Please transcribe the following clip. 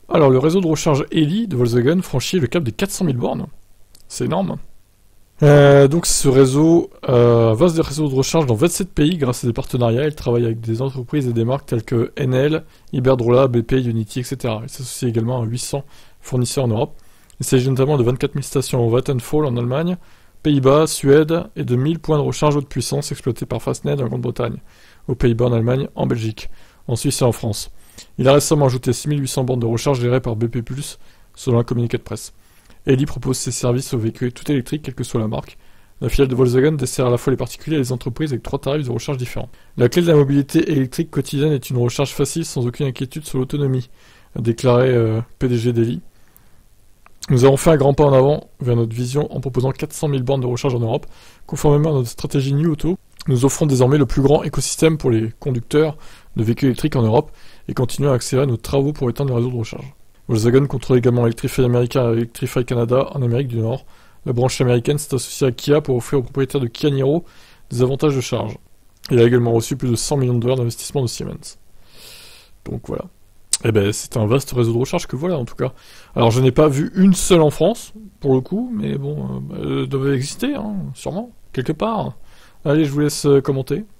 Alors, le réseau de recharge Eli de Volkswagen franchit le cap des 400 000 bornes. C'est énorme. Donc ce réseau va des réseaux de recharge dans 27 pays grâce à des partenariats. Il travaille avec des entreprises et des marques telles que Enel, Iberdrola, BP, Unity, etc. Il s'associe également à 800 fournisseurs en Europe. Il s'agit notamment de 24 000 stations Vattenfall en Allemagne, Pays-Bas, Suède et de 1000 points de recharge haute puissance exploités par Fastned en Grande-Bretagne, aux Pays-Bas, en Allemagne, en Belgique, en Suisse et en France. Il a récemment ajouté 6800 bornes de recharge gérées par BP+, selon un communiqué de presse. Eli propose ses services aux véhicules tout électriques, quelle que soit la marque. La filiale de Volkswagen dessert à la fois les particuliers et les entreprises avec 3 tarifs de recharge différents. La clé de la mobilité électrique quotidienne est une recharge facile sans aucune inquiétude sur l'autonomie, a déclaré PDG d'Eli. Nous avons fait un grand pas en avant vers notre vision en proposant 400 000 bornes de recharge en Europe. Conformément à notre stratégie New Auto, nous offrons désormais le plus grand écosystème pour les conducteurs de véhicules électriques en Europe et continuons à accélérer nos travaux pour étendre le réseau de recharge. Volkswagen contrôle également Electrify America et Electrify Canada en Amérique du Nord. La branche américaine s'est associée à Kia pour offrir aux propriétaires de Kia Niro des avantages de charge. Il a également reçu plus de 100 millions de dollars d'investissement de Siemens. Donc voilà. Eh ben, c'est un vaste réseau de recharge que voilà, en tout cas. Alors, je n'ai pas vu une seule en France, pour le coup, mais bon, elles doivent exister, hein, sûrement, quelque part. Allez, je vous laisse commenter.